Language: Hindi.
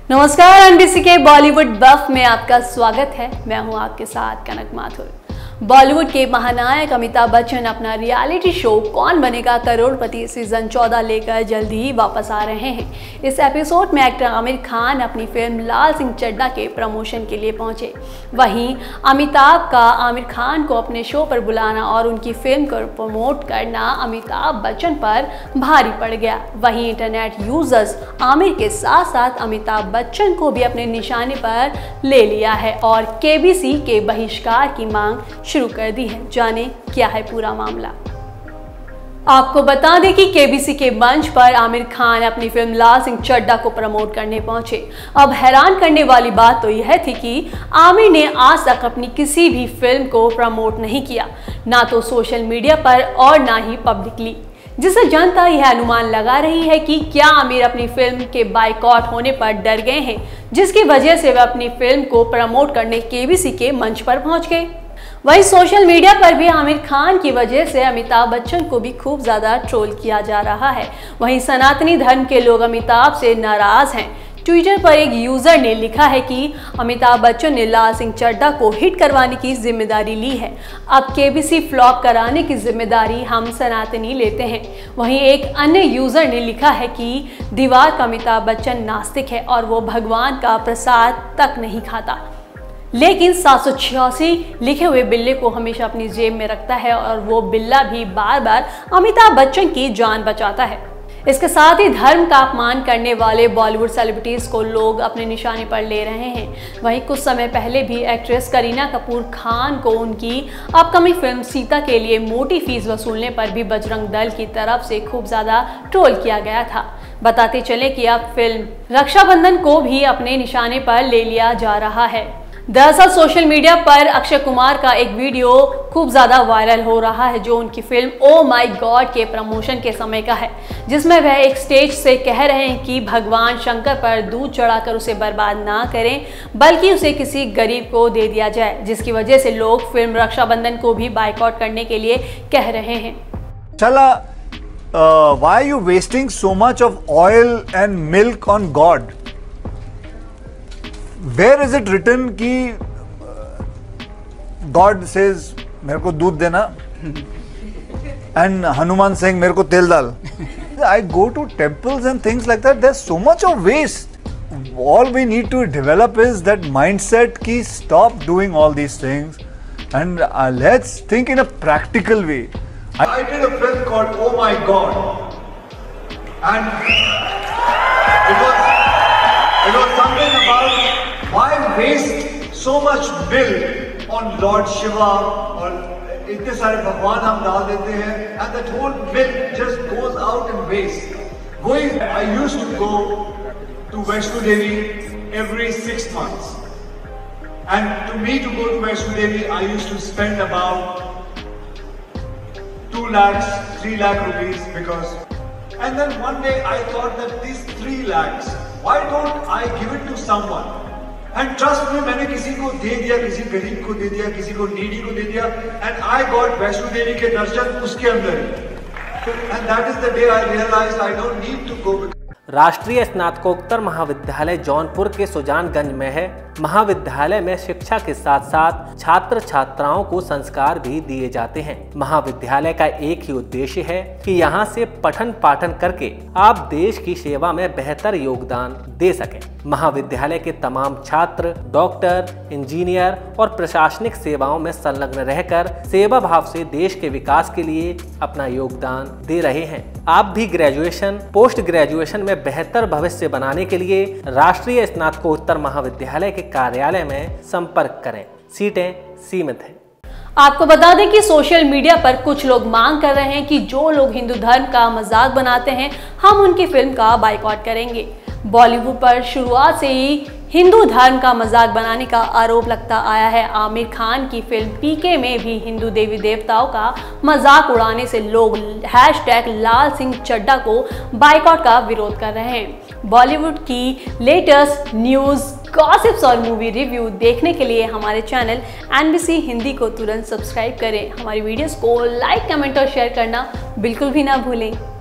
नमस्कार, एनबीसी के बॉलीवुड बफ में आपका स्वागत है। मैं हूं आपके साथ कनक माथुर। बॉलीवुड के महानायक अमिताभ बच्चन अपना रियलिटी शो कौन बनेगा करोड़पति सीजन 14 लेकर जल्द ही वापस आ रहे हैं। इस एपिसोड में एक्टर आमिर खान अपनी फिल्म लाल सिंह चड्ढा के प्रमोशन के लिए पहुंचे। वहीं अमिताभ का आमिर खान को अपने शो पर बुलाना और उनकी फिल्म को प्रमोट करना अमिताभ बच्चन पर भारी पड़ गया। वहीं इंटरनेट यूजर्स आमिर के साथ साथ अमिताभ बच्चन को भी अपने निशाने पर ले लिया है और केबीसी के बहिष्कार की मांग शुरू कर दी है। जाने क्या है पूरा मामला। आपको बता दें कि केबीसी के मंच पर आमिर खान अपनी फिल्म लाल सिंह चड्ढा को प्रमोट करने पहुंचे। अब हैरान करने वाली बात तो यह थी कि आमिर ने आज तक अपनी किसी भी फिल्म को प्रमोट नहीं किया, ना तो सोशल मीडिया पर और ना ही पब्लिकली, जिससे जनता यह अनुमान लगा रही है कि क्या आमिर अपनी फिल्म के बायकॉट होने पर डर गए हैं, जिसकी वजह से वे अपनी फिल्म को प्रमोट करने केबीसी के मंच पर पहुंच गए। वहीं सोशल मीडिया पर भी आमिर खान की वजह से अमिताभ बच्चन को भी खूब ज्यादा ट्रोल किया जा रहा है। वहीं सनातनी धर्म के लोग अमिताभ से नाराज हैं। ट्विटर पर एक यूजर ने लिखा है कि अमिताभ बच्चन ने लाल सिंह चड्ढा को हिट करवाने की जिम्मेदारी ली है, अब केबीसी फ्लॉप कराने की जिम्मेदारी हम सनातनी लेते हैं। वहीं एक अन्य यूजर ने लिखा है कि दीवार का अमिताभ बच्चन नास्तिक है और वो भगवान का प्रसाद तक नहीं खाता, लेकिन 786 लिखे हुए बिल्ले को हमेशा अपनी जेब में रखता है और वो बिल्ला भी बार बार अमिताभ बच्चन की जान बचाता है। इसके साथ ही धर्म का अपमान करने वाले बॉलीवुड सेलिब्रिटीज को लोग अपने निशाने पर ले रहे हैं। वहीं कुछ समय पहले भी एक्ट्रेस करीना कपूर खान को उनकी अपकमिंग फिल्म सीता के लिए मोटी फीस वसूलने पर भी बजरंग दल की तरफ से खूब ज्यादा ट्रोल किया गया था। बताते चले कि अब फिल्म रक्षाबंधन को भी अपने निशाने पर ले लिया जा रहा है। दरअसल सोशल मीडिया पर अक्षय कुमार का एक वीडियो खूब ज्यादा वायरल हो रहा है, जो उनकी फिल्म ओ माय गॉड के प्रमोशन के समय का है, जिसमें वह एक स्टेज से कह रहे हैं कि भगवान शंकर पर दूध चढ़ाकर उसे बर्बाद ना करें, बल्कि उसे किसी गरीब को दे दिया जाए, जिसकी वजह से लोग फिल्म रक्षाबंधन को भी बायकॉट करने के लिए कह रहे हैं। चला why are you wasting so much of oil and milk on God? Where is it written कि God says मेरे को दूध देना and हनुमान सिंह मेरे को तेल डाल? I go to temples and things like that. There's so much of waste. All we need to develop is that mindset कि stop doing all these things and let's think in a practical way. I did a film called Oh My God and it was something about why waste so much milk on Lord Shiva और इतने सारे भगवान हम डाल देते हैं and that whole milk just goes out in waste. I used to go to Vaishno Devi every 6 months, and to me to go to Vaishno Devi I used to spend about 2 lakhs, 3 lakh rupees because, and then one day I thought that these 3 lakhs, why don't I give it to someone? And trust me, मैंने किसी को दे दिया, किसी गरीब को दे दिया, किसी को नीडी को दे दिया, and I got Vaishno Devi के दर्शन उसके अंदर ही, and that is the day I realized I don't need to go. राष्ट्रीय स्नातकोत्तर महाविद्यालय जौनपुर के सुजानगंज में है। महाविद्यालय में शिक्षा के साथ साथ छात्र छात्राओं को संस्कार भी दिए जाते हैं। महाविद्यालय का एक ही उद्देश्य है कि यहाँ से पठन पाठन करके आप देश की सेवा में बेहतर योगदान दे सकें। महाविद्यालय के तमाम छात्र डॉक्टर, इंजीनियर और प्रशासनिक सेवाओं में संलग्न रहकर सेवा भाव से देश के विकास के लिए अपना योगदान दे रहे हैं। आप भी ग्रेजुएशन, पोस्ट ग्रेजुएशन में बेहतर भविष्य बनाने के लिए राष्ट्रीय स्नातकोत्तर महाविद्यालय के कार्यालय में संपर्क करें। सीटें सीमित हैं। आपको बता दें कि सोशल मीडिया पर कुछ लोग मांग कर रहे हैं कि जो लोग हिंदू धर्म का मजाक बनाते हैं हम उनकी फिल्म का बायकॉट करेंगे। बॉलीवुड पर शुरुआत से ही हिंदू धर्म का मजाक बनाने का आरोप लगता आया है। आमिर खान की फिल्म पीके में भी हिंदू देवी देवताओं का मजाक उड़ाने से लोग हैशटैग लाल सिंह चड्ढा को बायकॉट का विरोध कर रहे हैं। बॉलीवुड की लेटेस्ट न्यूज़, गॉसिप्स और मूवी रिव्यू देखने के लिए हमारे चैनल एनबीसी हिंदी को तुरंत सब्सक्राइब करें। हमारी वीडियोस को लाइक, कमेंट और शेयर करना बिल्कुल भी ना भूलें।